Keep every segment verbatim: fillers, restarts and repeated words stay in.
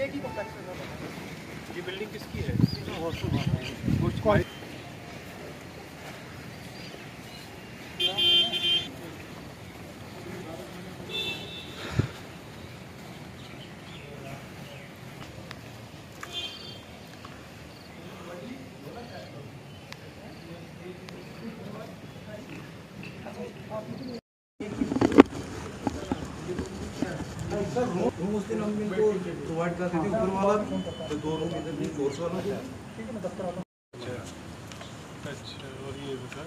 IT complex में। ये building किसकी है? सर रूम उस दिन हम इनको प्रोवाइड करते थे, ऊपर वाला तो दो रूम इधर भी फोर्स वाला है। ठीक है, मैं दफ्तर आता हूँ। अच्छा, और ये बता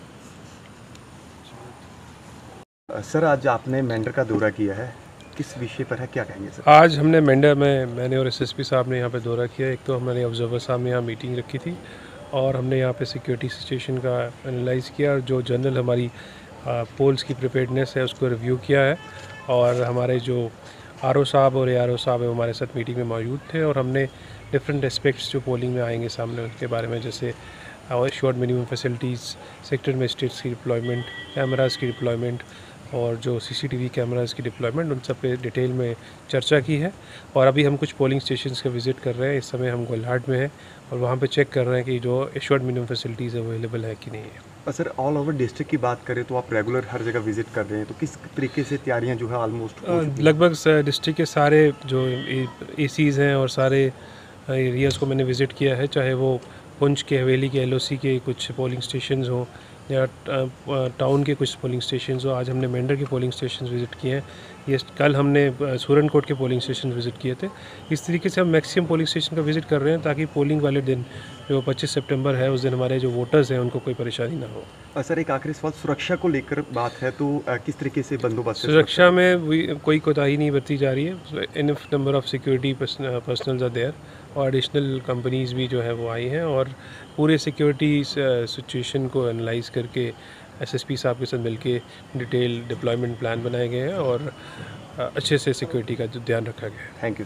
सर, आज आपने मेंढर का दौरा किया है, किस विषय पर है, क्या कहेंगे सर? आज हमने मेंढर में मैंने और एसएसपी साहब ने यहाँ पे दौरा किया। एक तो हमारे ऑब्जर्वर साहब ने यहाँ मीटिंग रखी थी और हमने यहाँ पे सिक्योरिटी सिचुएशन का एनालाइज किया और जो जनरल हमारी पोल्स की प्रिपेयर्डनेस है उसको रिव्यू किया है। और हमारे जो आरओ साहब और एआरओ साहब है हमारे साथ मीटिंग में मौजूद थे और हमने डिफरेंट एस्पेक्ट्स जो पोलिंग में आएंगे सामने उसके बारे में, जैसे short minimum facilities, sector magistrates की डिप्लॉयमेंट, कैमराज़ की डिप्लॉयमेंट और जो सीसीटीवी कैमराज़ की डिप्लॉयमेंट, उन सब पे डिटेल में चर्चा की है। और अभी हम कुछ पोलिंग स्टेशंस का विज़िट कर रहे हैं। इस समय हम गोलहाट में हैं और वहाँ पे चेक कर रहे हैं कि जो शॉर्ट मिनिमम फैसिलिटीज़ अवेलेबल है कि नहीं है। सर, ऑल ओवर डिस्ट्रिक्ट की बात करें तो आप रेगुलर हर जगह विजिट कर रहे हैं, तो किस तरीके से तैयारियां जो है ऑलमोस्ट लगभग डिस्ट्रिक्ट के सारे जो ए सीज़ हैं और सारे एरियाज़ को मैंने विज़िट किया है, चाहे वो पुंछ के हवेली के एलओसी के कुछ पोलिंग स्टेशंस हों या टाउन के कुछ पोलिंग स्टेशंस हो। आज हमने मेंढर के पोलिंग स्टेशन विज़िट किए हैं। ये कल हमने सूरनकोट के पोलिंग स्टेशन विज़िट किए थे। इस तरीके से हम मैक्सिमम पोलिंग स्टेशन का विज़िट कर रहे हैं ताकि पोलिंग वाले दिन जो पच्चीस सितंबर है उस दिन हमारे जो वोटर्स हैं उनको कोई परेशानी ना हो। सर, एक आखिरी सवाल, सुरक्षा को लेकर बात है तो किस तरीके से बंदोबस्त? सुरक्षा में कोई कोताही नहीं बरती जा रही है। Enough number of security personnels are there और एडिशनल कंपनीज़ भी जो है वो आई हैं और पूरे सिक्योरिटी सिचुएशन को एनालाइज करके एसएसपी साहब के साथ मिलके डिटेल डिप्लॉयमेंट प्लान बनाए गए हैं और अच्छे से सिक्योरिटी का ध्यान रखा गया है। Thank you.